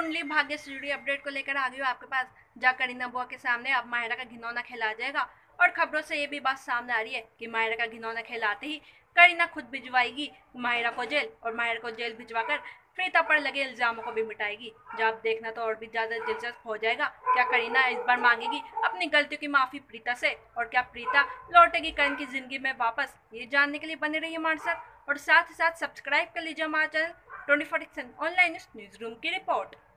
कुंडली भाग्य से जुड़ी अपडेट को लेकर आ गई हूँ आपके पास। जहाँ करीना बुआ के सामने अब माहिरा का घिनौना खेला जाएगा और खबरों से ये भी बात सामने आ रही है कि माहिरा का घिनौना खिलाते ही करीना खुद भिजवाएगी माहिरा को जेल और माहिरा को जेल भिजवाकर प्रीता पर लगे इल्जामों को भी मिटाएगी। जब आप देखना तो और भी ज्यादा दिलचस्प हो जाएगा। क्या करीना इस बार मांगेगी अपनी गलतियों की माफी प्रीता से और क्या प्रीता लौटेगी करण की जिंदगी में वापस? ये जानने के लिए बने रहिए हमारे साथ और साथ ही साथ सब्सक्राइब कर लीजिए हमारा चैनल 24 ऑनलाइन न्यूज रूम की रिपोर्ट।